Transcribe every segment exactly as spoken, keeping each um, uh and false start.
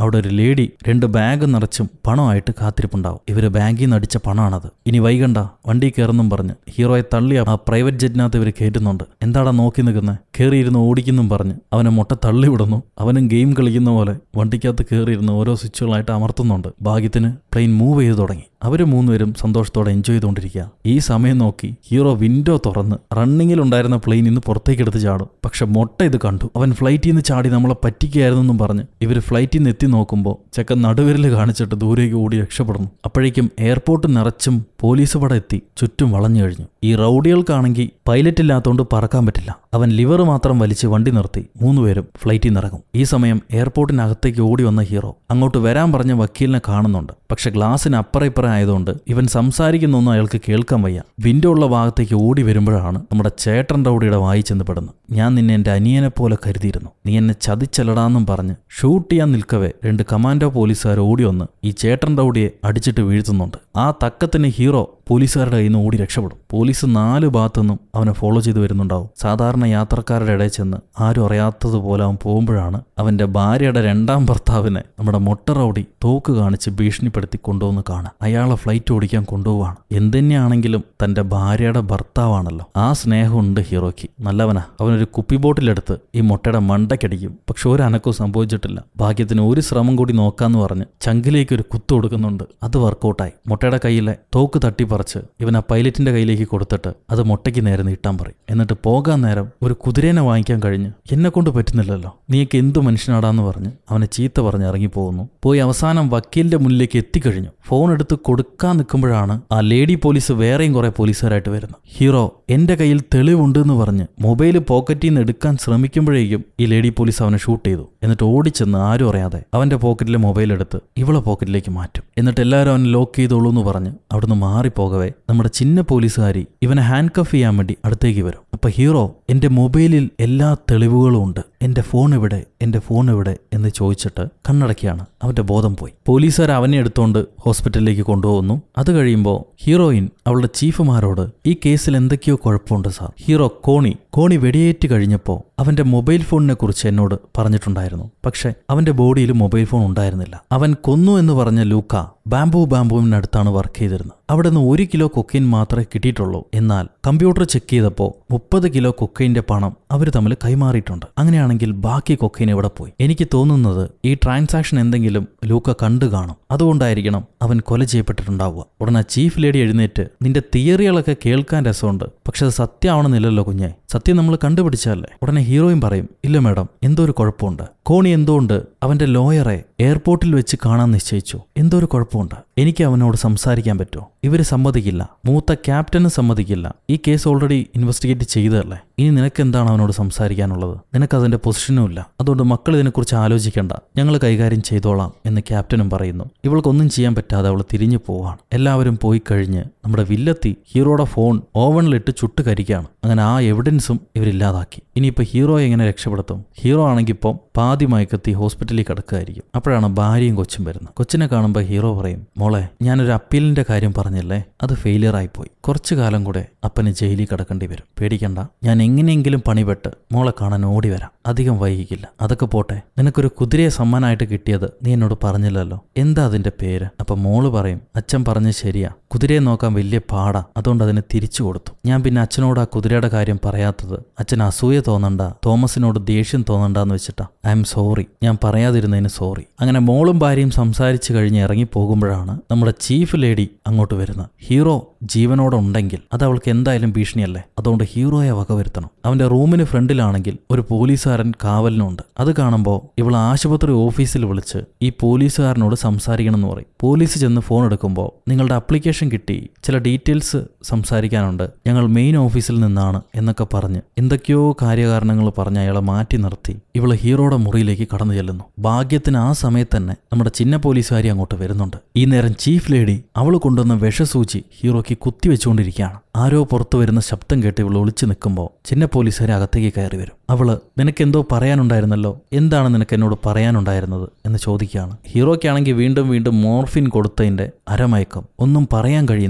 അവിടെ ഒരു ലേഡി രണ്ട് ബാഗ് നിറച്ചും പണമായിട്ട് കാത്തിരിപ്പുണ്ടാവും. ഇവര് ബാങ്കിൽ നിന്ന് അടിച്ച പണമാണത്. ഇനി വൈകണ്ട, വണ്ടി കയറുന്നും പറഞ്ഞ് ഹീറോയെ തള്ളി ആ പ്രൈവറ്റ് ജെറ്റിനകത്ത് ഇവർ കയറ്റുന്നുണ്ട്. എന്താടാ നോക്കി നിൽക്കുന്നത്, കയറിയിരുന്ന് ഓടിക്കുന്നും പറഞ്ഞ് അവനെ മുട്ട തള്ളി വിടുന്നു. അവനും ഗെയിം കളിക്കുന്ന പോലെ വണ്ടിക്കകത്ത് കയറിയിരുന്ന് ഓരോ സ്വിച്ചുകളായിട്ട് അമർത്തുന്നുണ്ട്. ഭാഗ്യത്തിന് പ്ലെയിൻ മൂവ് ചെയ്തു തുടങ്ങി. അവര് മൂന്നുപേരും സന്തോഷത്തോടെ എൻജോയ് ചെയ്തുകൊണ്ടിരിക്കുക. ഈ സമയം നോക്കി ഹീറോ വിൻഡോ തുറന്ന് റണ്ണിങ്ങിലുണ്ടായിരുന്ന പ്ലെയിൻ ഇന്ന് പുറത്തേക്ക് എടുത്ത് ചാടും. പക്ഷെ മൊട്ട ഇത് കണ്ടു. അവൻ ഫ്ലൈറ്റിൽ നിന്ന് ചാടി നമ്മളെ പറ്റിക്കുകയായിരുന്നെന്നും പറഞ്ഞ് ഇവർ ഫ്ലൈറ്റിൽ നിന്ന് എത്തി നോക്കുമ്പോൾ ചെക്കൻ നടുവിരൽ കാണിച്ചിട്ട് ദൂരേക്ക് ഓടി രക്ഷപ്പെടുന്നു. അപ്പോഴേക്കും എയർപോർട്ട് നിറച്ചും പോലീസ് പട എത്തി ചുറ്റും വളഞ്ഞു കഴിഞ്ഞു. ഈ റൗഡികൾക്കാണെങ്കിൽ പൈലറ്റ് ഇല്ലാത്തതുകൊണ്ട് പറക്കാൻ പറ്റില്ല. അവൻ ലിവർ മാത്രം വലിച്ച് വണ്ടി നിർത്തി മൂന്നുപേരും ഫ്ലൈറ്റിൽ നിന്ന് ഇറങ്ങും. ഈ സമയം എയർപോർട്ടിനകത്തേക്ക് ഓടി വന്ന ഹീറോ അങ്ങോട്ട് വരാൻ പറഞ്ഞ വക്കീലിനെ കാണുന്നുണ്ട്. പക്ഷെ ഗ്ലാസിന് അപ്പുറം ഇപ്പുറം ആയതുകൊണ്ട് ഇവൻ സംസാരിക്കുന്നൊന്നും അയാൾക്ക് കേൾക്കാൻ വയ്യ. വിൻഡോ ഉള്ള ഭാഗത്തേക്ക് ഓടി വരുമ്പോഴാണ് നമ്മുടെ ചേട്ടൻ റൗഡിയുടെ വായി ചെന്ന് പെടുന്നത്. ഞാൻ നിന്നെ എന്റെ അനിയനെ പോലെ കരുതിയിരുന്നു, നീ എന്നെ ചതിച്ചെല്ലടാന്നും പറഞ്ഞ് ഷൂട്ട് ചെയ്യാൻ നിൽക്കവേ രണ്ട് കമാൻഡോ പോലീസുകാർ ഓടി വന്ന് ഈ ചേട്ടൻ റൗഡിയെ അടിച്ചിട്ട് വീഴ്ത്തുന്നുണ്ട്. ആ തക്കത്തിന് ഹീറോ പോലീസുകാരുടെ കയ്യിൽ നിന്ന് ഓടി രക്ഷപ്പെടും. പോലീസ് നാല് ഭാഗത്തുനിന്നും അവനെ ഫോളോ ചെയ്ത് വരുന്നുണ്ടാവും. സാധാരണ യാത്രക്കാരുടെ ഇടയിൽ ചെന്ന് ആരും അറിയാത്തതുപോലെ അവൻ പോകുമ്പോഴാണ് അവന്റെ ഭാര്യയുടെ രണ്ടാം ഭർത്താവിനെ നമ്മുടെ മൊട്ട റൗഡി തോക്ക് കാണിച്ച് ഭീഷണിപ്പെടുത്തി കൊണ്ടുവന്ന് കാണാം. അയാളെ ഫ്ലൈറ്റ് ഓടിക്കാൻ കൊണ്ടുപോവാണ്. എന്തുതന്നെയാണെങ്കിലും തന്റെ ഭാര്യയുടെ ഭർത്താവാണല്ലോ, ആ സ്നേഹമുണ്ട് ഹീറോയ്ക്ക്. നല്ലവനാ. അവനൊരു കുപ്പി ബോട്ടിലെടുത്ത് ഈ മൊട്ടയുടെ മണ്ടയ്ക്കടിക്കും. പക്ഷെ ഒരു അനക്കവും സംഭവിച്ചിട്ടില്ല. ഭാഗ്യത്തിന് ഒരു ശ്രമം കൂടി നോക്കാന്ന് പറഞ്ഞ് ചങ്കിലേക്ക് ഒരു കുത്തു കൊടുക്കുന്നുണ്ട്. അത് വർക്കൗട്ടായി. മൊട്ടയുടെ കയ്യിലെ തോക്ക് തട്ടി പറിച്ച് ഇവൻ ആ പൈലറ്റിന്റെ കയ്യിലേക്ക് കൊടുത്തിട്ട് അത് മൊട്ടയ്ക്ക് നേരെ നീട്ടാൻ പറയും. എന്നിട്ട് പോകാൻ നേരം ഒരു കുതിരേനെ വാങ്ങിക്കാൻ കഴിഞ്ഞ് എന്നെ കൊണ്ട് പറ്റുന്നില്ലല്ലോ, നീയൊക്കെ എന്തു മനുഷ്യനാടാന്ന് പറഞ്ഞ് അവനെ ചീത്ത പറഞ്ഞ് ഇറങ്ങിപ്പോകുന്നു. പോയി അവസാനം വക്കീലിന്റെ മുന്നിലേക്ക് എത്തിക്കഴിഞ്ഞു. ഫോൺ എടുത്ത് കൊടുക്കാൻ നിൽക്കുമ്പോഴാണ് ആ ലേഡി പോലീസ് വേറെയും കുറെ പോലീസുകാരായിട്ട് വരുന്നത്. ഹീറോ എന്റെ കയ്യിൽ തെളിവുണ്ട് എന്ന് പറഞ്ഞ് മൊബൈൽ പോക്കറ്റിൽ നിന്ന് എടുക്കാൻ ശ്രമിക്കുമ്പോഴേക്കും ഈ ലേഡി പോലീസ് അവനെ ഷൂട്ട് ചെയ്തു. എന്നിട്ട് ഓടിച്ചെന്ന് ആരും അറിയാതെ അവന്റെ പോക്കറ്റിലെ മൊബൈൽ എടുത്ത് ഇവളെ പോക്കറ്റിലേക്ക് മാറ്റും. എന്നിട്ട് എല്ലാവരും അവൻ ലോക്ക് ചെയ്തോളൂ എന്ന് പറഞ്ഞ് അവിടുന്ന് മാറിപ്പോകവേ നമ്മുടെ ചിന്ന പോലീസുകാരി ഇവനെ ഹാൻഡ് കഫ് ചെയ്യാൻ വേണ്ടി അടുത്തേക്ക് വരും. അപ്പൊ ഹീറോ എന്റെ മൊബൈലിൽ എല്ലാ തെളിവുകളും ഉണ്ട്, എന്റെ ഫോൺ എവിടെ, എന്റെ ഫോൺ എവിടെ എന്ന് ചോദിച്ചിട്ട് കണ്ണടക്കിയാണ്. അവന്റെ ബോധം പോയി. പോലീസുകാർ അവനെ എടുത്തോണ്ട് ഹോസ്പിറ്റലിലേക്ക് കൊണ്ടുപോകുന്നു. അത് കഴിയുമ്പോൾ ഹീറോയിൻ അവളുടെ ചീഫുമാരോട് ഈ കേസിൽ എന്തൊക്കെയോ കുഴപ്പമുണ്ട് സാർ. ഹീറോ കോണി കോണി വെടിയേറ്റ് കഴിഞ്ഞപ്പോൾ അവന്റെ മൊബൈൽ ഫോണിനെ കുറിച്ച് എന്നോട് പറഞ്ഞിട്ടുണ്ടായിരുന്നു. പക്ഷെ അവന്റെ ബോഡിയിൽ മൊബൈൽ ഫോൺ ഉണ്ടായിരുന്നില്ല. അവൻ കൊന്നു എന്ന് പറഞ്ഞ ലൂക്ക ബാംബു ബാംബുവിനടുത്താണ് വർക്ക് ചെയ്തിരുന്നത്. അവിടെ നിന്ന് ഒരു കിലോ കൊക്കൈൻ മാത്രമേ കിട്ടിയിട്ടുള്ളൂ. എന്നാൽ കമ്പ്യൂട്ടർ ചെക്ക് ചെയ്തപ്പോൾ മുപ്പത് കിലോ കൊക്കൈൻ്റെ പണം അവർ തമ്മിൽ കൈമാറിയിട്ടുണ്ട്. അങ്ങനെയാണെങ്കിൽ ബാക്കി കൊക്കൈൻ എവിടെ പോയി? എനിക്ക് തോന്നുന്നത് ഈ ട്രാൻസാക്ഷൻ എന്തെങ്കിലും ലൂക്ക കണ്ടു കാണും. അതുകൊണ്ടായിരിക്കണം അവൻ കൊല ചെയ്യപ്പെട്ടിട്ടുണ്ടാവുക. ഉടനെ ചീഫ് ലേഡി എഴുന്നേറ്റ് നിന്റെ തിയറികളൊക്കെ കേൾക്കാൻ രസമുണ്ട്, പക്ഷെ അത് സത്യമാവണമെന്നില്ലല്ലോ കുഞ്ഞെ, സത്യം നമ്മൾ കണ്ടുപിടിച്ചല്ലേ. ഉടനെ ഹീറോയും പറയും ഇല്ല മാഡം, എന്തോ ഒരു കുഴപ്പമുണ്ട്. കോണി എന്തുകൊണ്ട് അവന്റെ ലോയറെ എയർപോർട്ടിൽ വെച്ച് കാണാൻ നിശ്ചയിച്ചു. എന്തോ ഒരു കുഴപ്പമുണ്ട്. എനിക്ക് അവനോട് സംസാരിക്കാൻ പറ്റുമോ? ഇവര് സമ്മതിക്കില്ല. മൂത്ത ക്യാപ്റ്റന് സമ്മതിക്കില്ല. ഈ കേസ് ഓൾറെഡി ഇൻവെസ്റ്റിഗേറ്റ് ചെയ്തതല്ലേ. ഇനി നിനക്ക് എന്താണ് അവനോട് സംസാരിക്കാനുള്ളത്? നിനക്ക് അതിന്റെ പൊസിഷനും ഇല്ല. അതുകൊണ്ട് മക്കൾ ഇതിനെക്കുറിച്ച് ആലോചിക്കേണ്ട, ഞങ്ങൾ കൈകാര്യം ചെയ്തോളാം എന്ന് ക്യാപ്റ്റനും പറയുന്നു. ഇവൾക്കൊന്നും ചെയ്യാൻ പറ്റാതെ അവൾ തിരിഞ്ഞു പോവാണ്. എല്ലാവരും പോയി കഴിഞ്ഞ് നമ്മുടെ വില്ലത്തി ഹീറോയുടെ ഫോൺ ഓവനിലിട്ട് ചുട്ട് കരിക്കുകയാണ്. അങ്ങനെ ആ എവിഡൻസും ഇവരില്ലാതാക്കി. ഇനിയിപ്പോൾ ഹീറോയെ എങ്ങനെ രക്ഷപ്പെടുത്തും? ഹീറോ ആണെങ്കിൽ ഇപ്പം പാതി മയക്കത്തി ഹോസ്പിറ്റലിൽ കിടക്കുകയായിരിക്കും. അപ്പോഴാണ് ഭാര്യയും കൊച്ചും വരുന്നത്. കൊച്ചിനെ കാണുമ്പോൾ ഹീറോ പറയും മോളെ, ഞാനൊരു അപ്പീലിന്റെ കാര്യം പറഞ്ഞില്ലേ, അത് ഫെയിലിയർ ആയിപ്പോയി. കുറച്ചു കാലം കൂടെ അപ്പന് ജയിലിൽ കിടക്കേണ്ടി വരും. പേടിക്കണ്ട, ഞാൻ എങ്ങനെയെങ്കിലും പണിപെട്ട് മോളെ കാണാൻ ഓടി വരാം. അധികം വൈകിക്കില്ല. അതൊക്കെ പോട്ടെ, നിനക്കൊരു കുതിരയെ സമ്മാനമായിട്ട് കിട്ടിയത് നീ എന്നോട് പറഞ്ഞില്ലല്ലോ, എന്താ അതിന്റെ പേര്? അപ്പൊ മോള് പറയും അച്ഛൻ പറഞ്ഞ് ശരിയാ, കുതിരയെ നോക്കാൻ വലിയ പാടാ, അതുകൊണ്ട് അതിനെ തിരിച്ചു കൊടുത്തു. ഞാൻ പിന്നെ അച്ഛനോട് ആ കുതിരയുടെ കാര്യം പറയാത്തത് അച്ഛൻ അസൂയ തോന്നണ്ട, തോമസിനോട് ദേഷ്യം തോന്നണ്ടെന്ന് വെച്ചിട്ടാ. ഐ എം സോറി, ഞാൻ പറയാതിരുന്നതിന് സോറി. അങ്ങനെ മോളും ഭാര്യയും സംസാരിച്ചു കഴിഞ്ഞ് ഇറങ്ങി പോകുമ്പോഴാണ് നമ്മുടെ ചീഫ് ലേഡി അങ്ങോട്ട് വരുന്നത്. ഹീറോ ജീവനോടെ ഉണ്ടെങ്കിൽ അത് അവൾക്ക് എന്തായാലും ഭീഷണിയല്ലേ, അതുകൊണ്ട് ഹീറോയെ വകവരുത്തണം. അവന്റെ റൂമിന് ഫ്രണ്ടിലാണെങ്കിൽ ഒരു പോലീസുകാരൻ കാവലിനുണ്ട്. അത് കാണുമ്പോൾ ഇവൾ ആശുപത്രി ഓഫീസിൽ വിളിച്ച് ഈ പോലീസുകാരനോട് സംസാരിക്കണം എന്ന് പറയും. പോലീസ് ചെന്ന് ഫോൺ എടുക്കുമ്പോൾ നിങ്ങളുടെ അപ്ലിക്കേഷൻ കിട്ടി, ചില ഡീറ്റെയിൽസ് സംസാരിക്കാനുണ്ട്, ഞങ്ങൾ മെയിൻ ഓഫീസിൽ നിന്നാണ് എന്നൊക്കെ പറഞ്ഞ് എന്തൊക്കെയോ കാര്യകാരണങ്ങൾ പറഞ്ഞ് അയാളെ മാറ്റി നിർത്തി ഇവള് ഹീറോയുടെ മുറിയിലേക്ക് കടന്നു ചെല്ലുന്നു. ഭാഗ്യത്തിന് ആ സമയത്ത് തന്നെ നമ്മുടെ ചിന്ന പോലീസുകാരി അങ്ങോട്ട് വരുന്നുണ്ട്. ഈ നേരം ചീഫ് ലേഡി അവൾ കൊണ്ടുവന്ന വിഷസൂചി ഹീറോയ്ക്ക് കുത്തിവെച്ചുകൊണ്ടിരിക്കുകയാണ്. ആരോ പുറത്തു വരുന്ന ശബ്ദം കേട്ട് ഇവൾ ഒളിച്ചു നിൽക്കുമ്പോൾ ചിന്ന പോലീസുകാരെ അകത്തേക്ക് കയറി വരും. അവള് നിനക്കെന്തോ പറയാനുണ്ടായിരുന്നല്ലോ, എന്താണ് നിനക്ക് എന്നോട് പറയാനുണ്ടായിരുന്നത് എന്ന് ചോദിക്കുകയാണ്. ഹീറോയ്ക്കാണെങ്കിൽ വീണ്ടും വീണ്ടും മോർഫിൻ കൊടുത്തതിന്റെ അരമയക്കം, ഒന്നും പറയാൻ കഴിയുന്നില്ല.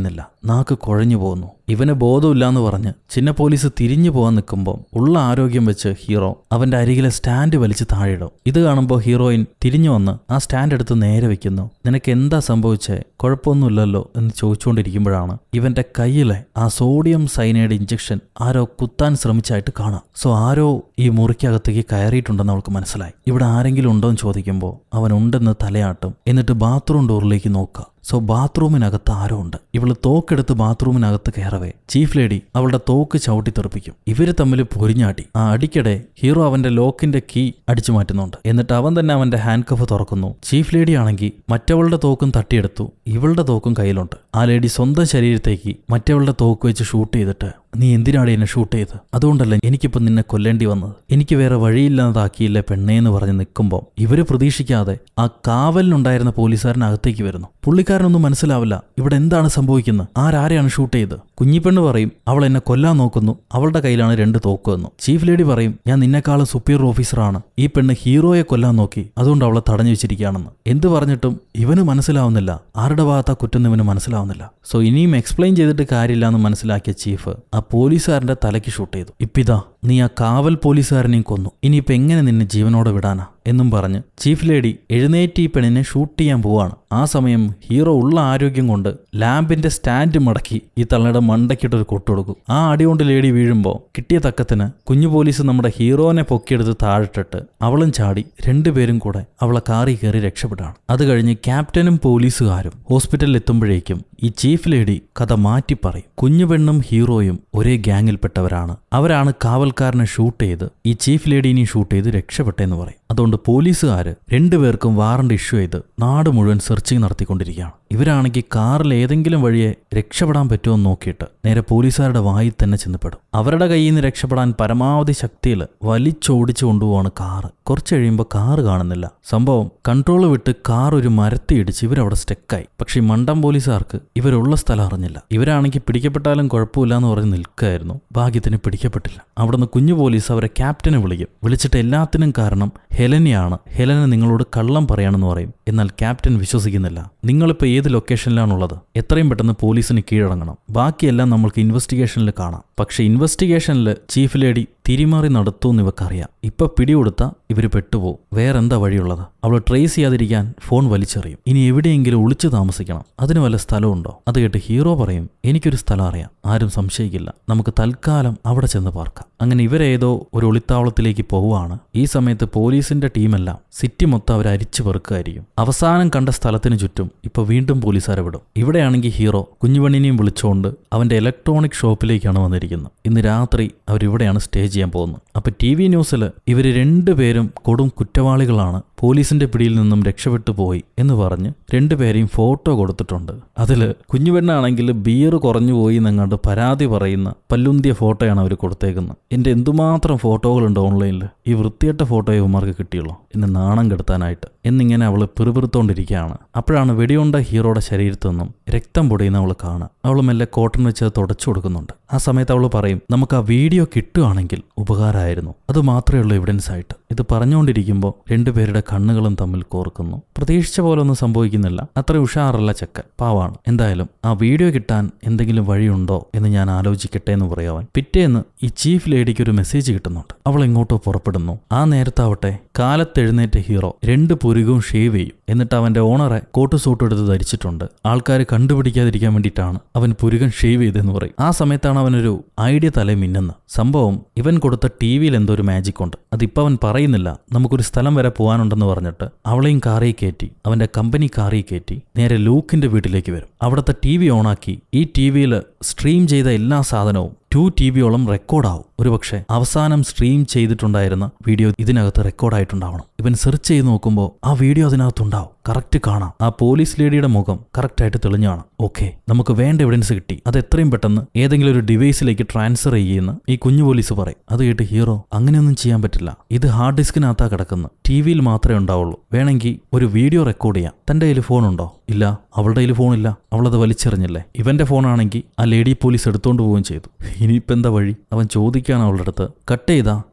നാക്ക് കുഴഞ്ഞു പോകുന്നു. ഇവന് ബോധമില്ലാന്ന് പറഞ്ഞ് ചിന്ന പോലീസ് തിരിഞ്ഞു പോകാൻ നിൽക്കുമ്പോൾ ഉള്ള ആരോഗ്യം വെച്ച് ഹീറോ അവന്റെ അരികിലെ സ്റ്റാൻഡ് വലിച്ച് താഴെയിടും. ഇത് കാണുമ്പോൾ ഹീറോയിൻ തിരിഞ്ഞു വന്ന് ആ സ്റ്റാൻഡ് എടുത്ത് നേരെ വെക്കുന്നു. നിനക്ക് എന്താ സംഭവിച്ചേ, കുഴപ്പമൊന്നുമില്ലല്ലോ എന്ന് ചോദിച്ചുകൊണ്ടിരിക്കുമ്പോഴാണ് ഇവന്റെ കയ്യിലെ ആ സോഡിയം സൈനൈഡ് ഇഞ്ചക്ഷൻ ആരോ കുത്താൻ ശ്രമിച്ചായിട്ട് കാണാം. സോ ആരോ ഈ മുറിക്കകത്തേക്ക് കയറിയിട്ടുണ്ടെന്ന് അവൾക്ക് മനസ്സിലായി. ഇവിടെ ആരെങ്കിലും ഉണ്ടോ എന്ന് ചോദിക്കുമ്പോൾ അവൻ ഉണ്ടെന്ന് തലയാട്ടും. എന്നിട്ട് ബാത്റൂം ഡോറിലേക്ക് നോക്കുക. സോ ബാത്റൂമിനകത്ത് ആരോ ഉണ്ട്. ഇവള് തോക്കെടുത്ത് ബാത്റൂമിനകത്ത് കയറവേ ചീഫ് ലേഡി അവളുടെ തോക്ക് ചവിട്ടി തെറിപ്പിക്കും. ഇവര് തമ്മിൽ പൊരിഞ്ഞാടി. ആ അടിക്കടെ ഹീറോ അവന്റെ ലോക്കിന്റെ കീ അടിച്ചു മാറ്റുന്നുണ്ട്. എന്നിട്ട് അവൻ തന്നെ അവന്റെ ഹാൻഡ് കഫ് തുറക്കുന്നു. ചീഫ് ലേഡി ആണെങ്കിൽ മറ്റവളുടെ തോക്കും തട്ടിയെടുത്തു. ഇവളുടെ തോക്കും കയ്യിലുണ്ട്. ആ ലേഡി സ്വന്തം ശരീരത്തേക്ക് മറ്റവളുടെ തോക്ക് വെച്ച് ഷൂട്ട് ചെയ്തിട്ട്, നീ എന്തിനാണ് എന്നെ ഷൂട്ട് ചെയ്ത്? അതുകൊണ്ടല്ല എനിക്കിപ്പോൾ നിന്നെ കൊല്ലേണ്ടി വന്നത്. എനിക്ക് വേറെ വഴിയില്ലാതാക്കിയില്ലേ പെണ്ണേന്ന് പറഞ്ഞ് നിൽക്കുമ്പോൾ ഇവര് പ്രതീക്ഷിക്കാതെ ആ കാവലിനുണ്ടായിരുന്ന പോലീസുകാരനകത്തേക്ക് വരുന്നു. പുള്ളിക്കാരനൊന്നും മനസ്സിലാവില്ല ഇവിടെ എന്താണ് സംഭവിക്കുന്നത്, ആരാരെയാണ് ഷൂട്ട് ചെയ്ത്. കുഞ്ഞിപ്പെണ്ണ് പറയും അവൾ എന്നെ കൊല്ലാൻ നോക്കുന്നു, അവളുടെ കയ്യിലാണ് രണ്ട് തോക്ക് വന്നു. ചീഫ് ലേഡി പറയും ഞാൻ നിന്നെക്കാളും സുപ്പീരിയർ ഓഫീസറാണ്, ഈ പെണ്ണ് ഹീറോയെ കൊല്ലാൻ നോക്കി, അതുകൊണ്ട് അവളെ തടഞ്ഞു വെച്ചിരിക്കുകയാണെന്ന്. എന്ത് പറഞ്ഞിട്ടും ഇവന് മനസ്സിലാവുന്നില്ല, ആരുടെ ഭാഗത്താ കുറ്റം ഇവന് മനസ്സിലാവുന്നില്ല. സോ ഇനിയും എക്സ്പ്ലെയിൻ ചെയ്തിട്ട് കാര്യമില്ല എന്ന് മനസ്സിലാക്കിയ ചീഫ് ആ പോലീസുകാരന്റെ തലയ്ക്ക് ഷൂട്ട് ചെയ്തു. ഇപ്പിതാ നീ ആ കാവൽ പോലീസുകാരനെയും കൊന്നു, ഇനിയിപ്പോൾ എങ്ങനെ നിന്നെ ജീവനോടെ വിടാനാ എന്നും പറഞ്ഞ് ചീഫ് ലേഡി എഴുന്നേറ്റ് ഈ പെണ്ണിനെ ഷൂട്ട് ചെയ്യാൻ പോവാണ്. ആ സമയം ഹീറോ ഉള്ള ആരോഗ്യം കൊണ്ട് ലാമ്പിന്റെ സ്റ്റാൻഡ് മടക്കി ഈ തള്ളയുടെ മണ്ടയ്ക്കിട്ടൊരു കൊട്ടുകൊടുക്കും. ആ അടി കൊണ്ട് ലേഡി വീഴുമ്പോൾ കിട്ടിയ തക്കത്തിന് കുഞ്ഞു പോലീസ് നമ്മുടെ ഹീറോനെ പൊക്കിയെടുത്ത് താഴിട്ടിട്ട് അവളും ചാടി രണ്ടുപേരും കൂടെ അവളെ കാറി കയറി രക്ഷപ്പെട്ടാണ്. അത് കഴിഞ്ഞ് ക്യാപ്റ്റനും പോലീസുകാരും ഹോസ്പിറ്റലിൽ എത്തുമ്പോഴേക്കും ഈ ചീഫ് ലേഡി കഥ മാറ്റി പറയും. കുഞ്ഞുപെണ്ണും ഹീറോയും ഒരേ ഗ്യാങ്ങിൽപ്പെട്ടവരാണ്. അവരാണ് കാവൽക്കാരനെ ഷൂട്ട് ചെയ്ത് ഈ ചീഫ് ലേഡീനെയും ഷൂട്ട് ചെയ്ത് രക്ഷപ്പെട്ടെന്ന് പറയും. അതുകൊണ്ട് പോലീസുകാർ രണ്ടുപേർക്കും വാറണ്ട് ഇഷ്യൂ ചെയ്ത് നാട് മുഴുവൻ സെർച്ചിങ് നടത്തിക്കൊണ്ടിരിക്കുകയാണ്. ഇവരാണെങ്കിൽ കാറിൽ ഏതെങ്കിലും വഴിയെ രക്ഷപ്പെടാൻ പറ്റുമോ എന്ന് നോക്കിയിട്ട് നേരെ പോലീസുകാരുടെ വായിൽ തന്നെ ചെന്നപ്പെടും. അവരുടെ കയ്യിൽ നിന്ന് രക്ഷപ്പെടാൻ പരമാവധി ശക്തിയിൽ വലിച്ചോടിച്ചു കൊണ്ടുപോവാണ് കാറ്. കുറച്ച് കഴിയുമ്പോൾ കാറ് കാണുന്നില്ല. സംഭവം കൺട്രോൾ വിട്ട് കാർ ഒരു മരത്തി ഇടിച്ച് ഇവരവിടെ സ്റ്റെക്കായി. പക്ഷെ ഈ മണ്ടം പോലീസുകാർക്ക് ഇവരുള്ള സ്ഥലം അറിഞ്ഞില്ല. ഇവരാണെങ്കിൽ പിടിക്കപ്പെട്ടാലും കുഴപ്പമില്ല എന്ന് പറഞ്ഞ് നിൽക്കുകയായിരുന്നു. ഭാഗ്യത്തിന് പിടിക്കപ്പെട്ടില്ല. അവിടുന്ന് കുഞ്ഞു പോലീസ് അവരെ ക്യാപ്റ്റനെ വിളിക്കും. വിളിച്ചിട്ട് എല്ലാത്തിനും കാരണം ഹെലനെയാണ്, ഹെലന നിങ്ങളോട് കള്ളം പറയാണെന്ന് പറയും. എന്നാൽ ക്യാപ്റ്റൻ വിശ്വസിക്കുന്നില്ല. നിങ്ങളിപ്പോൾ ഏത് ലൊക്കേഷനിലാണുള്ളത്, എത്രയും പെട്ടെന്ന് പോലീസിന് കീഴടങ്ങണം, ബാക്കിയെല്ലാം നമ്മൾക്ക് ഇൻവെസ്റ്റിഗേഷനിൽ കാണാം. പക്ഷെ ഇൻവെസ്റ്റിഗേഷനിൽ ചീഫ് ലേഡി തിരിമാറി നടത്തുമെന്ന് ഇവക്കറിയാം. ഇപ്പൊ പിടികൊടുത്താൽ ഇവർ പെട്ടുപോകും. വേറെന്താ വഴിയുള്ളത്? അവൾ ട്രേസ് ചെയ്യാതിരിക്കാൻ ഫോൺ വലിച്ചെറിയും. ഇനി എവിടെയെങ്കിലും ഒളിച്ചു താമസിക്കണം, അതിന് വല്ല സ്ഥലമുണ്ടോ? അത് കേട്ട് ഹീറോ പറയും എനിക്കൊരു സ്ഥലം അറിയാം, ആരും സംശയിക്കില്ല, നമുക്ക് തൽക്കാലം അവിടെ ചെന്ന് പാർക്കാം. അങ്ങനെ ഇവരേതോ ഒരു ഒളിത്താവളത്തിലേക്ക് പോവുകയാണ്. ഈ സമയത്ത് പോലീസിന്റെ ടീമെല്ലാം സിറ്റി മൊത്തം അവർ അരിച്ചു പെറുക്കുകയായിരിക്കും. അവസാനം കണ്ട സ്ഥലത്തിന് ചുറ്റും ഇപ്പൊ വീണ്ടും പോലീസുകാരെ വിടും. ഇവിടെയാണെങ്കിൽ ഹീറോ കുഞ്ഞുപെണ്ണിനെയും വിളിച്ചുകൊണ്ട് അവന്റെ ഇലക്ട്രോണിക് ഷോപ്പിലേക്കാണ് വന്നിരിക്കുന്നത്. ഇന്ന് രാത്രി അവരിവിടെയാണ് സ്റ്റേ ചെയ്യാൻ പോകുന്നത്. അപ്പൊ ടി വി ന്യൂസിൽ ഇവര് രണ്ടുപേരും കൊടും കുറ്റവാളികളാണ്, പോലീസിന്റെ പിടിയിൽ നിന്നും രക്ഷപ്പെട്ടു പോയി എന്ന് പറഞ്ഞ് രണ്ടുപേരെയും ഫോട്ടോ കൊടുത്തിട്ടുണ്ട്. അതില് കുഞ്ഞുപെണ്ണാണെങ്കിൽ ബിയർ കുറഞ്ഞു പോയി എന്നങ്ങാണ്ട് പരാതി പറയുന്ന പല്ലുന്തിയ ഫോട്ടോയാണ് അവർ കൊടുത്തേക്കുന്നത്. എന്റെ എന്തുമാത്രം ഫോട്ടോകളുണ്ട് ഓൺലൈനിൽ, ഈ വൃത്തികെട്ട ഫോട്ടോയെ ഇവന്മാർക്ക് കിട്ടിയുള്ളൂ എന്നെ നാണം കെടുത്താനായിട്ട് എന്നിങ്ങനെ അവള് പിറുപിറുത്തോണ്ടിരിക്കുകയാണ്. അപ്പോഴാണ് വെടിയുണ്ട ഹീറോയുടെ ശരീരത്തു നിന്നും രക്തം പൊടിയുന്ന അവൾ കാണുക. അവൾ മെല്ലെ കോട്ടൺ വെച്ച് തുടച്ചു കൊടുക്കുന്നുണ്ട്. ആ സമയത്ത് അവൾ പറയും നമുക്ക് ആ വീഡിയോ കിട്ടുകയാണെങ്കിൽ ഉപകാരമായിരുന്നു, അത് മാത്രമേ ഉള്ളൂ എവിഡൻസ് ആയിട്ട്. ഇത് പറഞ്ഞുകൊണ്ടിരിക്കുമ്പോൾ രണ്ടുപേരുടെ കണ്ണുകളും തമ്മിൽ കോർക്കുന്നു. പ്രതീക്ഷിച്ച പോലെ ഒന്നും സംഭവിക്കുന്നില്ല. അത്ര ഉഷാറല്ല ചെക്കൻ, പാവാണ്. എന്തായാലും ആ വീഡിയോ കിട്ടാൻ എന്തെങ്കിലും വഴിയുണ്ടോ എന്ന് ഞാൻ ആലോചിക്കട്ടെ എന്ന് പറയാൻ. പിറ്റേന്ന് ഈ ചീഫ് ലേഡിക്ക് ഒരു മെസ്സേജ് കിട്ടുന്നുണ്ട്. അവൾ എങ്ങോട്ടോ പുറപ്പെടുന്നു. ആ നേരത്താവട്ടെ കാലത്തെഴുന്നേറ്റ ഹീറോ രണ്ട് പുരുകവും ഷേവ് ചെയ്യും. എന്നിട്ട് അവന്റെ ഓണറെ കോട്ട് സൂട്ട് എടുത്ത് ധരിച്ചിട്ടുണ്ട്. ആൾക്കാർ കണ്ടുപിടിക്കാതിരിക്കാൻ വേണ്ടിയിട്ടാണ് അവൻ പുരുകൻ ഷേവ് ചെയ്തെന്ന് പറയും. ആ സമയത്താണ് അവനൊരു ഐഡിയ തലേ മിന്നുന്ന സംഭവം. ഇവൻ കൊടുത്ത ടി വിയിൽ എന്തോ ഒരു മാജിക് ഉണ്ട്, അതിപ്പോ അവൻ പറയുന്നില്ല. നമുക്കൊരു സ്ഥലം വരെ പോകാനുണ്ടെന്ന് പറഞ്ഞിട്ട് അവളെയും കാറിൽ കയറ്റി അവന്റെ കമ്പനി കാറിൽ കയറ്റി നേരെ ലൂക്കിന്റെ വീട്ടിലേക്ക് വരും. അവിടുത്തെ ടി വി ഓണാക്കി ഈ ടി വിയിൽ സ്ട്രീം ചെയ്ത എല്ലാ സാധനവും ടു ടി ബിയോളം റെക്കോർഡാവും. ഒരുപക്ഷെ അവസാനം സ്ട്രീം ചെയ്തിട്ടുണ്ടായിരുന്ന വീഡിയോ ഇതിനകത്ത് റെക്കോർഡായിട്ടുണ്ടാവണം. ഇവൻ സെർച്ച് ചെയ്ത് നോക്കുമ്പോൾ ആ വീഡിയോ അതിനകത്തുണ്ടാവും. കറക്റ്റ് കാണാം. ആ പോലീസ് ലേഡിയുടെ മുഖം കറക്റ്റായിട്ട് തെളിഞ്ഞാണ്. ഓക്കെ, നമുക്ക് വേണ്ട എവിഡൻസ് കിട്ടി, അത് എത്രയും പെട്ടെന്ന് ഏതെങ്കിലും ഒരു ഡിവൈസിലേക്ക് ട്രാൻസ്ഫർ ചെയ്യുന്ന ഈ കുഞ്ഞു പോലീസ് പറയും. അത് കേട്ട് ഹീറോ അങ്ങനെയൊന്നും ചെയ്യാൻ പറ്റില്ല, ഇത് ഹാർഡ് ഡിസ്കിനകത്താ കിടക്കുന്നു, ടി വിയിൽ മാത്രമേ ഉണ്ടാവുള്ളൂ, വേണമെങ്കിൽ ഒരു വീഡിയോ റെക്കോർഡ് ചെയ്യാം. തന്റെ കയ്യിൽ ഫോണുണ്ടോ? ഇല്ല. അവളുടെ കയ്യിൽ ഫോണില്ല, അവളത് വലിച്ചെറിഞ്ഞില്ലേ. ഇവന്റെ ഫോണാണെങ്കിൽ ആ ലേഡി പോലീസ് എടുത്തോണ്ട് പോവുകയും ചെയ്തു. ഇനിയിപ്പോൾ എന്താ വഴി? അവൻ ചോദിക്കുകയാണ് അവളുടെ അടുത്ത്. കട്ട് ചെയ്താ ആ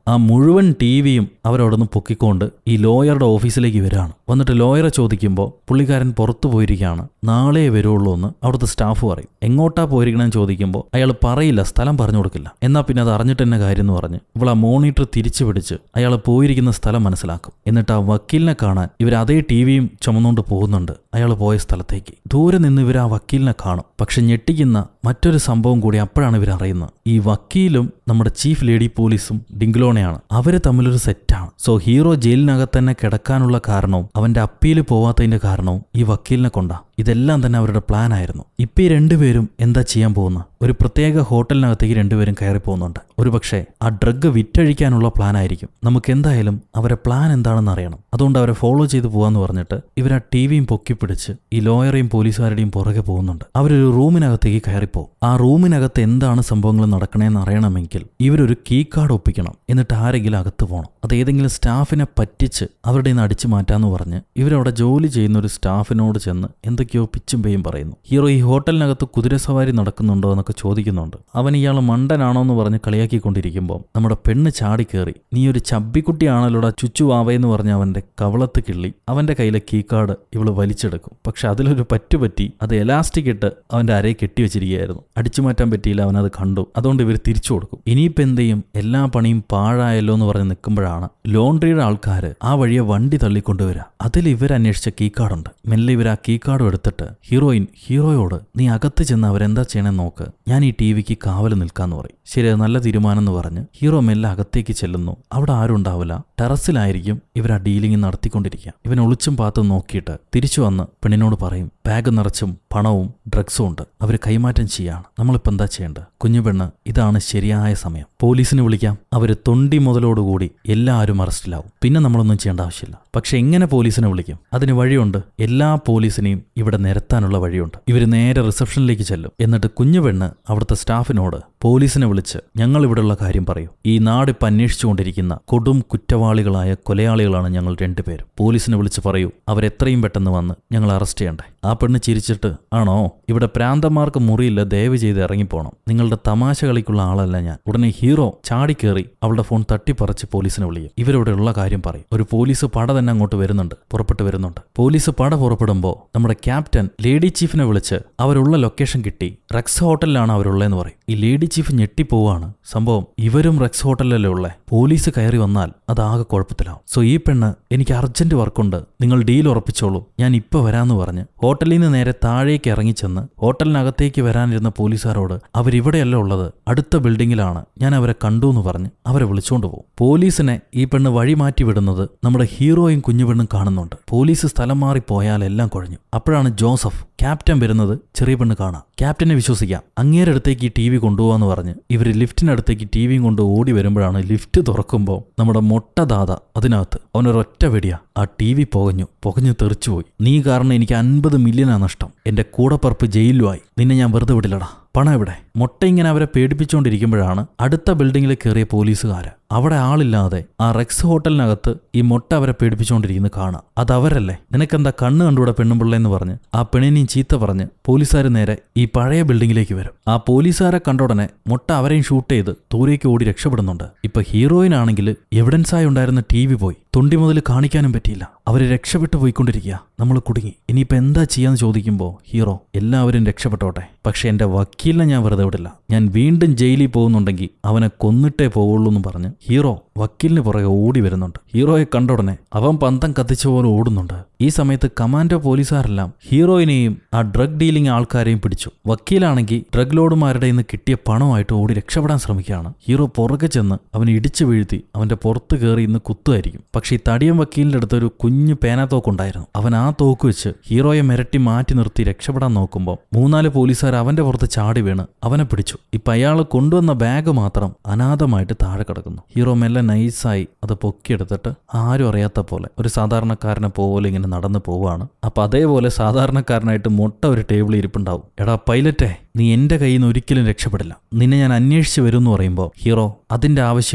ആ മുഴുവൻ ടി വിയും അവരവിടെ നിന്ന് പൊക്കിക്കൊണ്ട് ഈ ലോയറുടെ ഓഫീസിലേക്ക് വരികയാണ്. വന്നിട്ട് ലോയറെ ചോദിക്കുമ്പോൾ പുള്ളിക്കാരൻ പുറത്തു പോയിരിക്കുകയാണ്, നാളെ വരുള്ളൂ എന്ന് അവിടുത്തെ സ്റ്റാഫ് പറയും. എങ്ങോട്ടാ പോയിരിക്കണമെന്ന് ചോദിക്കുമ്പോൾ അയാൾ പറയില്ല, സ്ഥലം പറഞ്ഞു കൊടുക്കില്ല. എന്നാൽ പിന്നെ അത് അറിഞ്ഞിട്ട് തന്നെ കാര്യം എന്ന് പറഞ്ഞ് ഇവൾ ആ മോണിറ്റർ തിരിച്ചു പിടിച്ച് അയാൾ പോയിരിക്കുന്ന സ്ഥലം മനസ്സിലാക്കും. എന്നിട്ട് ആ വക്കീലിനെ കാണാൻ ഇവർ അതേ ടി വിയും ചുമന്നുകൊണ്ട് പോകുന്നുണ്ട് അയാൾ പോയ സ്ഥലത്തേക്ക്. ദൂരെ നിന്ന് ഇവർ ആ വക്കീലിനെ കാണും. പക്ഷെ ഞെട്ടിക്കുന്ന മറ്റൊരു സംഭവം കൂടി അപ്പോഴാണ് ഇവർ അറിയുന്നത്. ഈ വക്കീലും നമ്മുടെ ചീഫ് ലേഡി പോലീസും ഡിംഗ്ലോണയാണ്. അവര് തമ്മിലൊരു സെറ്റാണ്. സോ ഹീറോ ജയിലിനകത്ത് തന്നെ കിടക്കാനുള്ള കാരണവും അവന്റെ അപ്പീല് പോവാത്തതിന്റെ കാരണവും ഈ വക്കീലിനെ കൊണ്ടാ. ഇതെല്ലാം തന്നെ അവരുടെ പ്ലാൻ ആയിരുന്നു. ഇപ്പൊ ഈ രണ്ടുപേരും എന്താ ചെയ്യാൻ പോകുന്നത്? ഒരു പ്രത്യേക ഹോട്ടലിനകത്തേക്ക് രണ്ടുപേരും കയറി പോകുന്നുണ്ട്. ഒരുപക്ഷെ ആ ഡ്രഗ് വിറ്റഴിക്കാനുള്ള പ്ലാൻ ആയിരിക്കും. നമുക്ക് എന്തായാലും അവരെ പ്ലാൻ എന്താണെന്ന് അറിയണം. അതുകൊണ്ട് അവരെ ഫോളോ ചെയ്ത് പോവാന്ന് പറഞ്ഞിട്ട് ഇവർ ആ ടി വിയും പൊക്കിപ്പിടിച്ച് ഈ ലോയറേയും പോലീസുകാരുടെയും പുറകെ പോകുന്നുണ്ട്. അവരൊരു റൂമിനകത്തേക്ക് കയറിപ്പോകും. ആ റൂമിനകത്ത് എന്താണ് സംഭവങ്ങൾ നടക്കണേന്ന് അറിയണമെങ്കിൽ ഇവരൊരു കീ കാർഡ് ഒപ്പിക്കണം. എന്നിട്ട് ആരെങ്കിലും അകത്ത് പോകണം. അത് ഏതെങ്കിലും സ്റ്റാഫിനെ പറ്റിച്ച് അവരുടെ നിന്ന് അടിച്ചു മാറ്റാന്ന് പറഞ്ഞ് ഇവരവിടെ ജോലി ചെയ്യുന്ന ഒരു സ്റ്റാഫിനോട് ചെന്ന് എന്തൊക്കെയോ പിച്ചും പേയും പറയുന്നു. ഹീറോ ഈ ഹോട്ടലിനകത്ത് കുതിരസവാരി നടക്കുന്നുണ്ടോ എന്നൊക്കെ ചോദിക്കുന്നുണ്ട്. അവൻ ഇയാൾ മണ്ടനാണോ എന്ന് പറഞ്ഞ് കളിയാക്കിക്കൊണ്ടിരിക്കുമ്പോൾ നമ്മുടെ പെണ്ണ് ചാടി കയറി, നീ ഒരു ചബ്ബിക്കുട്ടിയാണല്ലോടാ ചുച്ചു വാവയെന്ന് പറഞ്ഞ് അവന്റെ കവളത്ത് കിള്ളി അവന്റെ കയ്യിലെ കീ കാർഡ് ഇവള് വലിച്ചെടുക്കും. പക്ഷെ അതിലൊരു പറ്റുപറ്റി അത് എലാസ്റ്റിക് ഇട്ട് അവന്റെ അരയെ കെട്ടിവെച്ചിരിക്കുകയായിരുന്നു. അടിച്ചു മാറ്റാൻ പറ്റിയില്ല, അവനത് കണ്ടു. അതുകൊണ്ട് ഇവർ തിരിച്ചു കൊടുക്കും. ഇനിയിപ്പോൾ എന്ത് ചെയ്യും? എല്ലാ പണിയും പാഴായല്ലോ എന്ന് പറഞ്ഞ് നിൽക്കുമ്പോഴാണ് ലോണ്ടറിയുടെ ആൾക്കാർ ആ വഴിയെ വണ്ടി തള്ളിക്കൊണ്ടുവരാ. അതിൽ ഇവർ അന്വേഷിച്ച കീ കാർഡുണ്ട്. മെല്ലെ ഇവർ ആ കീ കാർഡും എടുത്തിട്ട് ഹീറോയിൻ ഹീറോയോട് നീ അകത്ത് ചെന്ന് അവരെന്താ ചെയ്യണമെന്ന് നോക്ക്, ഞാൻ ഈ ടി വിക്ക് കാവൽ നിൽക്കാന്ന് പറയും. ശരി, അത് നല്ല തീരുമാനം എന്ന് പറഞ്ഞ് ഹീറോ മെല്ലെ അകത്തേക്ക് ചെല്ലുന്നു. അവിടെ ആരും ഉണ്ടാവില്ല. ടെറസിലായിരിക്കും ഇവർ ആ ഡീലിംഗ് നടത്തിക്കൊണ്ടിരിക്കുക. ഇവൻ ഒളിച്ചും പാത്തും നോക്കിയിട്ട് തിരിച്ചു വന്ന് പെണ്ണിനോട് പറയും, ബാഗ് നിറച്ചും പണവും ഡ്രഗ്സും ഉണ്ട്, അവർ കൈമാറ്റം ചെയ്യാണ്, നമ്മളിപ്പോൾ എന്താ ചെയ്യേണ്ടത്? കുഞ്ഞു പെണ്ണ്, ഇതാണ് ശരിയായ സമയം, പോലീസിനെ വിളിക്കാം. അവർ തൊണ്ടി മുതലോടുകൂടി എല്ലാവരും അറസ്റ്റിലാവും. പിന്നെ നമ്മളൊന്നും ചെയ്യേണ്ട ആവശ്യമില്ല. പക്ഷെ എങ്ങനെ പോലീസിനെ വിളിക്കും? അതിന് വഴിയുണ്ട്. എല്ലാ പോലീസിനെയും ഇവിടെ നിരത്താനുള്ള വഴിയുണ്ട്. ഇവർ നേരെ റിസപ്ഷനിലേക്ക് ചെല്ലും. എന്നിട്ട് കുഞ്ഞു പെണ്ണ് അവിടുത്തെ സ്റ്റാഫിനോട് പോലീസിനെ വിളിച്ച് ഞങ്ങൾ ഇവിടെയുള്ള കാര്യം പറയൂ, ഈ നാടിപ്പോൾ അന്വേഷിച്ചുകൊണ്ടിരിക്കുന്ന കൊടും കുറ്റവാളികളായ കൊലയാളികളാണ് ഞങ്ങൾ രണ്ടുപേരും. പോലീസിനെ വിളിച്ച് പറയൂ, അവരെത്രയും പെട്ടെന്ന് വന്ന് ഞങ്ങൾ അറസ്റ്റ് ചെയ്യണ്ടേ. ആ പെണ്ണ് ചിരിച്ചിട്ട്, ആണോ, ഇവിടെ പ്രാന്തന്മാർക്ക് മുറിയില്ല, ദയവ് ചെയ്ത് ഇറങ്ങിപ്പോണം, നിങ്ങളുടെ തമാശ കളിക്കുള്ള ആളല്ല ഞാൻ. ഉടനെ ഹീറോ ചാടിക്കേറി അവളുടെ ഫോൺ തട്ടിപ്പറിച്ച് പോലീസിനെ വിളിക്കും. ഇവരിവിടെ ഉള്ള കാര്യം പറയും. ഒരു പോലീസ് പട തന്നെ അങ്ങോട്ട് വരുന്നുണ്ട്, പുറപ്പെട്ട് വരുന്നുണ്ട്. പോലീസ് പട പുറപ്പെടുമ്പോൾ നമ്മുടെ ക്യാപ്റ്റൻ ലേഡി ചീഫിനെ വിളിച്ച് അവരുള്ള ലൊക്കേഷൻ കിട്ടി, റെക്സ് ഹോട്ടലിലാണ് അവരുള്ളതെന്ന് പറയും. ഈ ലേഡി ചീഫ് ഞെട്ടിപ്പോവാണ്. സംഭവം ഇവരും റെക്സ് ഹോട്ടലിലല്ലേ ഉള്ളേ, പോലീസ് കയറി വന്നാൽ അതാകെ കുഴപ്പത്തിലാവും. സോ ഈ പെണ്ണ്, എനിക്ക് അർജന്റ് വർക്കുണ്ട്, നിങ്ങൾ ഡീൽ ഉറപ്പിച്ചോളൂ, ഞാൻ ഇപ്പൊ വരാന്ന് പറഞ്ഞ് ഹോട്ടലിൽ നിന്ന് നേരെ താഴേക്ക് ഇറങ്ങിച്ചെന്ന് ഹോട്ടലിനകത്തേക്ക് വരാനിരുന്ന പോലീസുകാരോട് അവരിവിടെയല്ല ഉള്ളത്, അടുത്ത ബിൽഡിങ്ങിലാണ്, ഞാൻ അവരെ കണ്ടു എന്ന് പറഞ്ഞ് അവരെ വിളിച്ചുകൊണ്ട് പോകും. പോലീസിനെ ഈ പെണ്ണ് വഴി മാറ്റി വിടുന്നത് നമ്മുടെ ഹീറോയും കുഞ്ഞുപെണ്ണും കാണുന്നുണ്ട്. പോലീസ് സ്ഥലം മാറി പോയാൽ എല്ലാം കുഴഞ്ഞു. അപ്പോഴാണ് ജോസഫ് ക്യാപ്റ്റൻ വരുന്നത് ചെറിയ പെണ്ണ് കാണാം. ക്യാപ്റ്റനെ വിശ്വസിക്കാം, അങ്ങേരുടെ അടുത്തേക്ക് ഈ ടി വി കൊണ്ടുപോകാന്ന് പറഞ്ഞ് ഇവർ ലിഫ്റ്റിനടുത്തേക്ക് ടി വിയും കൊണ്ട് ഓടി വരുമ്പോഴാണ് ലിഫ്റ്റ് തുറക്കുമ്പോൾ നമ്മുടെ മൊട്ട ദാദ അതിനകത്ത്. അവനൊരൊറ്റ വെടിയാ, ആ ടി വി പുകഞ്ഞു പുകഞ്ഞു തെറിച്ചുപോയി. നീ കാരണം എനിക്ക് അൻപത് മില്യനാ നഷ്ടം, എന്റെ കൂടപ്പറപ്പ് ജയിലുമായി, നിന്നെ ഞാൻ വെറുതെ വിടില്ലടാ, പണം എവിടെ? മൊട്ട ഇങ്ങനെ അവരെ പേടിപ്പിച്ചുകൊണ്ടിരിക്കുമ്പോഴാണ് അടുത്ത ബിൽഡിങ്ങിൽ കയറിയ പോലീസുകാര്. അവിടെ ആളില്ലാതെ ആ റെക്സ് ഹോട്ടലിനകത്ത് ഈ മൊട്ട അവരെ പേടിപ്പിച്ചുകൊണ്ടിരിക്കുന്നത് കാണാം. അതവരല്ലേ, നിനക്കെന്താ കണ്ണ് കണ്ടുകൂടെ പെണ്ണുപിള്ളേന്ന് പറഞ്ഞ് ആ പെണ്ണിനെയും ചീത്ത പറഞ്ഞ് പോലീസുകാർ നേരെ ഈ പഴയ ബിൽഡിങ്ങിലേക്ക് വരും. ആ പോലീസുകാരെ കണ്ട ഉടനെ മൊട്ട അവരെയും ഷൂട്ട് ചെയ്ത് ദൂരേക്ക് ഓടി രക്ഷപ്പെടുന്നുണ്ട്. ഇപ്പൊ ഹീറോയിനാണെങ്കിൽ എവിഡൻസായി ഉണ്ടായിരുന്ന ടി വി പോയി, തൊണ്ടി മുതൽ കാണിക്കാനും പറ്റിയില്ല. അവര് രക്ഷപ്പെട്ടു പോയിക്കൊണ്ടിരിക്കുക. നമ്മൾ കുടുങ്ങി. ഇനിയിപ്പോൾ എന്താ ചെയ്യാന്ന് ചോദിക്കുമ്പോൾ ഹീറോ, എല്ലാവരും രക്ഷപ്പെട്ടോട്ടെ, പക്ഷെ എന്റെ വക്കീലിനെ ഞാൻ വെറുതെ വിടില്ല, ഞാൻ വീണ്ടും ജയിലിൽ പോകുന്നുണ്ടെങ്കിൽ അവനെ കൊന്നിട്ടേ പോവുള്ളൂ എന്ന് പറഞ്ഞ് ഹീറോ വക്കീലിന് പുറകെ ഓടി വരുന്നുണ്ട്. ഹീറോയെ കണ്ട ഉടനെ അവൻ പന്തം കത്തിച്ച പോലെ ഓടുന്നുണ്ട്. ഈ സമയത്ത് കമാൻഡോ പോലീസുകാരെല്ലാം ഹീറോയിനെയും ആ ഡ്രഗ് ഡീലിംഗ് ആൾക്കാരെയും പിടിച്ചു. വക്കീലാണെങ്കിൽ ഡ്രഗ് ലോഡുമാരുടെ നിന്ന് കിട്ടിയ പണമായിട്ട് ഓടി രക്ഷപ്പെടാൻ ശ്രമിക്കുകയാണ്. ഹീറോ പുറകെ ചെന്ന് അവനെ ഇടിച്ചു വീഴ്ത്തി അവന്റെ പുറത്ത് കയറി ഇന്ന് കുത്തുമായിരിക്കും. പക്ഷെ ഈ തടിയൻ വക്കീലിന്റെ അടുത്തൊരു കുഞ്ഞു പേനാത്തോക്കുണ്ടായിരുന്നു. അവൻ ആ തോക്ക് വെച്ച് ഹീറോയെ മിരട്ടി മാറ്റി നിർത്തി രക്ഷപ്പെടാൻ നോക്കുമ്പോൾ മൂന്നാല് പോലീസുകാർ അവന്റെ പുറത്ത് ചാടി വീണ് അവനെ പിടിച്ചു. ഇപ്പൊ അയാൾ കൊണ്ടുവന്ന ബാഗ് മാത്രം അനാഥമായിട്ട് താഴെ കിടക്കുന്നു. ഹീറോ മെല്ലെ നൈസായി അത് പൊക്കിയെടുത്തിട്ട് ആരും അറിയാത്ത പോലെ ഒരു സാധാരണക്കാരനെ പോലെ ഇങ്ങനെ നടന്നു പോവാണ്. അപ്പൊ അതേപോലെ സാധാരണക്കാരനായിട്ട് മൊട്ട ഒരു ടേബിളിൽ ഇരിപ്പുണ്ടാവും. എടാ പൈലറ്റേ, നീ എന്റെ കയ്യിൽ നിന്ന് ഒരിക്കലും രക്ഷപ്പെടില്ല, നിന്നെ ഞാൻ അന്വേഷിച്ച് വരും എന്ന് പറയുമ്പോൾ ഹീറോ, അതിന്റെ ആവശ്യമില്ല,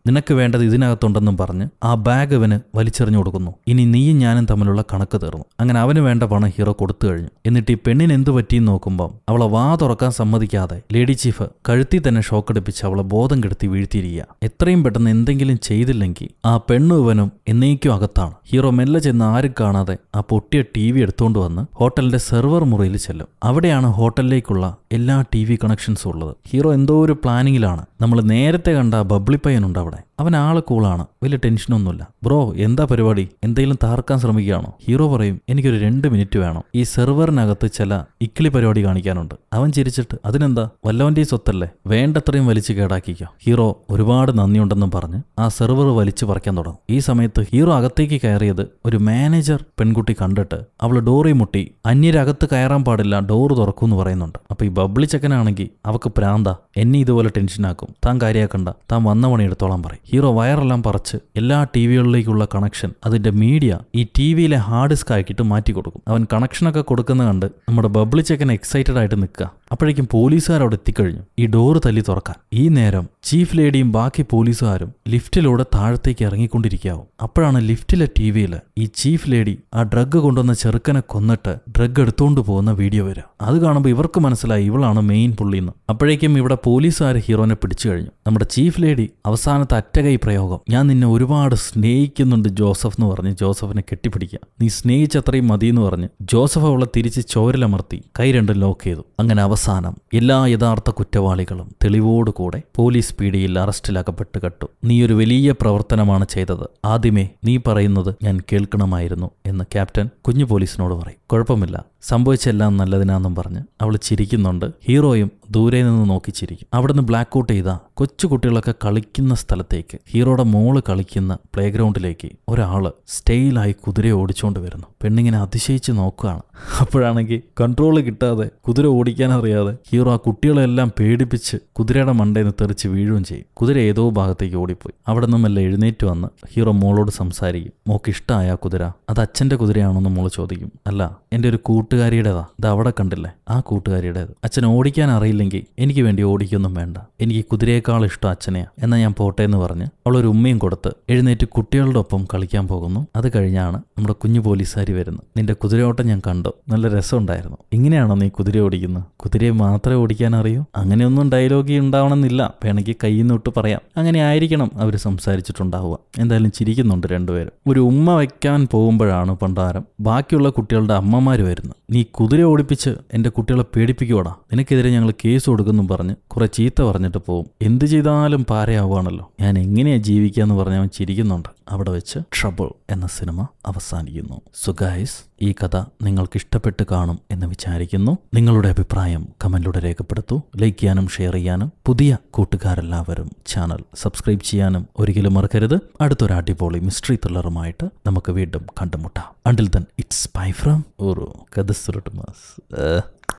നിനക്ക് വേണ്ടത് ഇതിനകത്തുണ്ടെന്നും പറഞ്ഞ് ആ ബാഗ് അവന് വലിച്ചെറിഞ്ഞു കൊടുക്കുന്നു. ഇനി നീയും ഞാനും തമ്മിലുള്ള കണക്ക് തീർന്നു. അങ്ങനെ അവന് വേണ്ട പണം ഹീറോ കൊടുത്തു കഴിഞ്ഞു. എന്നിട്ട് ഈ പെണ്ണിന് എന്ത് പറ്റിയെന്ന് നോക്കുമ്പോൾ അവളെ വാ തുറക്കാൻ സമ്മതിക്കാതെ ലേഡി ചീഫ് കഴുത്തി തന്നെ ഷോക്കടിപ്പിച്ച് അവളെ ബോധം കെടുത്തി വീഴ്ത്തിയിരിക്കുക. എത്രയും പെട്ടെന്ന് എന്തെങ്കിലും ചെയ്തില്ലെങ്കിൽ ആ പെണ്ണും ഇവനും എന്നേക്കും അകത്താണ്. ഹീറോ മെല്ലെ ചെന്ന് ആരും കാണാതെ ആ പൊട്ടിയ ടി വി എടുത്തുകൊണ്ട് വന്ന് ഹോട്ടലിന്റെ സെർവർ മുറിയിൽ ചെല്ലും. അവിടെയാണ് ഹോട്ടലിലേക്കുള്ള എല്ലാ ടി വി കണക്ഷൻസും ഉള്ളത്. ഹീറോ എന്തോ ഒരു പ്ലാനിങ്ങിലാണ്. നമ്മൾ നേരത്തെ കണ്ട ബബ്ലിപ്പയ്യനുണ്ട് അവിടെ. അവൻ ആള് കൂളാണ്, വലിയ ടെൻഷനൊന്നുമില്ല. ബ്രോ എന്താ പരിപാടി, എന്തെങ്കിലും താർക്കാൻ ശ്രമിക്കുകയാണോ? ഹീറോ പറയും, എനിക്കൊരു രണ്ട് മിനിറ്റ് വേണം, ഈ സെർവറിനകത്ത് ചില ഇക്കിളി പരിപാടി കാണിക്കാനുണ്ട്. അവൻ ചിരിച്ചിട്ട്, അതിനെന്താ, വല്ലവന്റെ സ്വത്തല്ലേ, വേണ്ടത്രയും വലിച്ചു കേടാക്കിക്കോ. ഹീറോ ഒരുപാട് നന്ദിയുണ്ടെന്നും പറഞ്ഞ് ആ സെർവർ വലിച്ചു പറിക്കാൻ തുടങ്ങും. ഈ സമയത്ത് ഹീറോ അകത്തേക്ക് കയറിയത് ഒരു മാനേജർ പെൺകുട്ടി കണ്ടിട്ട് അവള് ഡോറി മുട്ടി അന്യരകത്ത് കയറാൻ പാടില്ല, ഡോറ് തുറക്കൂന്ന് പറയുന്നുണ്ട്. അപ്പൊ ഈ ബബ്ലി ചെക്കനാണെങ്കിൽ അവക്ക് പ്രാന്ത, എന്നെ ഇതുപോലെ ടെൻഷനാക്കും, താൻ കാര്യാക്കണ്ട, താൻ വന്ന പണി എടുത്തോളാൻ പറയും. ഹീറോ വയറെല്ലാം പറിച്ച് എല്ലാ ടി വികളിലേക്കുള്ള കണക്ഷൻ, അതിന്റെ മീഡിയ ഈ ടി വിയിലെ ഹാർഡ് ഡിസ്ക് ആക്കിയിട്ട് മാറ്റി കൊടുക്കും. അവൻ കണക്ഷനൊക്കെ കൊടുക്കുന്ന കണ്ട് നമ്മുടെ ബബ്ലി ചെക്കൻ എക്സൈറ്റഡ് ആയിട്ട് നിൽക്കുക. അപ്പോഴേക്കും പോലീസുകാർ അവിടെ എത്തിക്കഴിഞ്ഞു ഈ ഡോറ് തല്ലി തുറക്കാൻ. ഈ നേരം ചീഫ് ലേഡിയും ബാക്കി പോലീസുകാരും ലിഫ്റ്റിലൂടെ താഴത്തേക്ക് ഇറങ്ങിക്കൊണ്ടിരിക്കാവും. അപ്പോഴാണ് ലിഫ്റ്റിലെ ടി വിയിൽ ഈ ചീഫ് ലേഡി ആ ഡ്രഗ് കൊണ്ടുവന്ന ചെറുക്കനെ കൊന്നിട്ട് ഡ്രഗ് എടുത്തുകൊണ്ട് പോകുന്ന വീഡിയോ വരിക. അത് കാണുമ്പോൾ ഇവർക്ക് മനസ്സിലായി ഇവളാണ് മെയിൻ പുള്ളിന്ന്. അപ്പോഴേക്കും ഇവിടെ പോലീസുകാർ ഹീറോനെ പിടിച്ചു കഴിഞ്ഞു. നമ്മുടെ ചീഫ് ലേഡി അവസാനത്തെ അറ്റകൈ പ്രയോഗം, ഞാൻ നിന്നെ ഒരുപാട് സ്നേഹിക്കുന്നുണ്ട് ജോസഫ് എന്ന് പറഞ്ഞ് ജോസഫിനെ കെട്ടിപ്പിടിക്കുക. നീ സ്നേഹിച്ചത്രയും മതി എന്ന് പറഞ്ഞ് ജോസഫ് അവളെ തിരിച്ച് ചോരലമർത്തി കൈ രണ്ടും ലോക്ക് ചെയ്തു. അങ്ങനെ അവസാനം എല്ലാ യഥാർത്ഥ കുറ്റവാളികളും തെളിവോടുകൂടെ പോലീസ് പീഡിയിൽ അറസ്റ്റിലാക്കപ്പെട്ട് കെട്ടു. നീ ഒരു വലിയ പ്രവർത്തനമാണ് ചെയ്തത്, ആദ്യമേ നീ പറയുന്നത് ഞാൻ കേൾക്കണമായിരുന്നു എന്ന് ക്യാപ്റ്റൻ കുഞ്ഞു പോലീസിനോട് പറയും. കുഴപ്പമില്ല, സംഭവിച്ചെല്ലാം നല്ലതിനാന്നും പറഞ്ഞ് അവൾ ചിരിക്കുന്നുണ്ട്. ഹീറോയും ദൂരെ നിന്ന് നോക്കി ചിരിക്കും. അവിടുന്ന് ബ്ലാക്ക് ഔട്ട് ചെയ്ത കൊച്ചു കുട്ടികളൊക്കെ കളിക്കുന്ന സ്ഥലത്തേക്ക്, ഹീറോയുടെ മോള് കളിക്കുന്ന പ്ലേ ഗ്രൗണ്ടിലേക്ക് ഒരാള് സ്റ്റൈലായി കുതിര ഓടിച്ചുകൊണ്ട് വരുന്നു. പെണ്ണിങ്ങനെ അതിശയിച്ച് നോക്കുകയാണ്. അപ്പോഴാണെങ്കിൽ കൺട്രോൾ കിട്ടാതെ കുതിര ഓടിക്കാൻ അറിയാതെ ഹീറോ ആ കുട്ടികളെല്ലാം പേടിപ്പിച്ച് കുതിരയുടെ മണ്ടയിൽ നിന്ന് തെറിച്ച് വീഴുകയും ചെയ്യും. കുതിര ഏതോ ഭാഗത്തേക്ക് ഓടിപ്പോയി. അവിടെ നിന്നുമെല്ലാം എഴുന്നേറ്റ് വന്ന് ഹീറോ മോളോട് സംസാരിക്കും. മോക്ക് ഇഷ്ടമായ ആ കുതിര, അത് അച്ഛന്റെ കുതിരയാണെന്ന് മോള് ചോദിക്കും. അല്ല, എൻ്റെ ഒരു കൂട്ടുകാരിയുടേതാ, ഇത് അവിടെ കണ്ടില്ലേ, ആ കൂട്ടുകാരിയുടേത്. അച്ഛൻ ഓടിക്കാൻ അറിയില്ലെങ്കിൽ എനിക്ക് വേണ്ടി ഓടിക്കൊന്നും വേണ്ട, എനിക്ക് കുതിരയേക്കാൾ ഇഷ്ടം അച്ഛനെയാ, എന്നാൽ ഞാൻ പോട്ടെ എന്ന് പറഞ്ഞ് അവളൊരു ഉമ്മയും കൊടുത്ത് എഴുന്നേറ്റ് കുട്ടികളുടെ ഒപ്പം കളിക്കാൻ പോകുന്നു. അത് കഴിഞ്ഞാണ് നമ്മുടെ കുഞ്ഞു പോലീസുകാരി വരുന്നത്. നിന്റെ കുതിരയോട്ടം ഞാൻ കണ്ടു, നല്ല രസമുണ്ടായിരുന്നു. ഇങ്ങനെയാണോ നീ കുതിര ഓടിക്കുന്നത്? കുതിരയെ മാത്രമേ ഓടിക്കാൻ അറിയൂ? അങ്ങനെയൊന്നും ഡയലോഗ് ഉണ്ടാവണമെന്നില്ല, വേണമെങ്കിൽ കയ്യിൽ നിന്ന് വിട്ട് പറയാം. അങ്ങനെ ആയിരിക്കണം അവർ സംസാരിച്ചിട്ടുണ്ടാവുക. എന്തായാലും ചിരിക്കുന്നുണ്ട് രണ്ടുപേരും. ഒരു ഉമ്മ വയ്ക്കാൻ പോകുമ്പോഴാണ് പണ്ടാരം ബാക്കിയുള്ള കുട്ടികളുടെ അമ്മമാർ വരുന്നത്. നീ കുതിര ഓടിപ്പിച്ച് എൻ്റെ കുട്ടികളെ പേടിപ്പിക്കുവാടാ, നിനക്കെതിരെ ഞങ്ങൾ കേസ് കൊടുക്കുന്നും പറഞ്ഞ് കുറെ ചീത്ത പറഞ്ഞിട്ട് പോവും. എന്ത് ചെയ്താലും പാരയാവുകയാണല്ലോ, ഞാൻ എങ്ങനെയാ ജീവിക്കാന്ന് പറഞ്ഞ് അവൻ ചിരിക്കുന്നുണ്ട്. അവിടെ വെച്ച് ട്രബിൾ എന്ന സിനിമ അവസാനിക്കുന്നു. സോ ഗൈസ്, ഈ കഥ നിങ്ങൾക്ക് ഇഷ്ടപ്പെട്ട് കാണും എന്ന് വിചാരിക്കുന്നു. നിങ്ങളുടെ അഭിപ്രായം കമന്റിലൂടെ രേഖപ്പെടുത്തൂ. ലൈക്ക് ചെയ്യാനും ഷെയർ ചെയ്യാനും പുതിയ കൂട്ടുകാരെല്ലാവരും ചാനൽ സബ്സ്ക്രൈബ് ചെയ്യാനും ഒരിക്കലും മറക്കരുത്. അടുത്തൊരു അടിപൊളി മിസ്റ്ററി ത്രില്ലറുമായിട്ട് നമുക്ക് വീണ്ടും കണ്ടുമുട്ടാം. Until then it's bye from ഊരു കഥ സുരട്ടുമാസ്.